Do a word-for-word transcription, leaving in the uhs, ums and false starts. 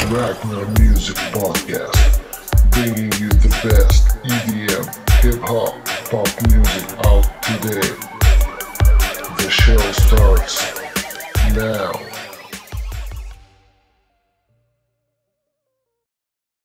Ragnar Music Podcast, bringing you the best E D M, hip-hop, pop music out today. The show starts now.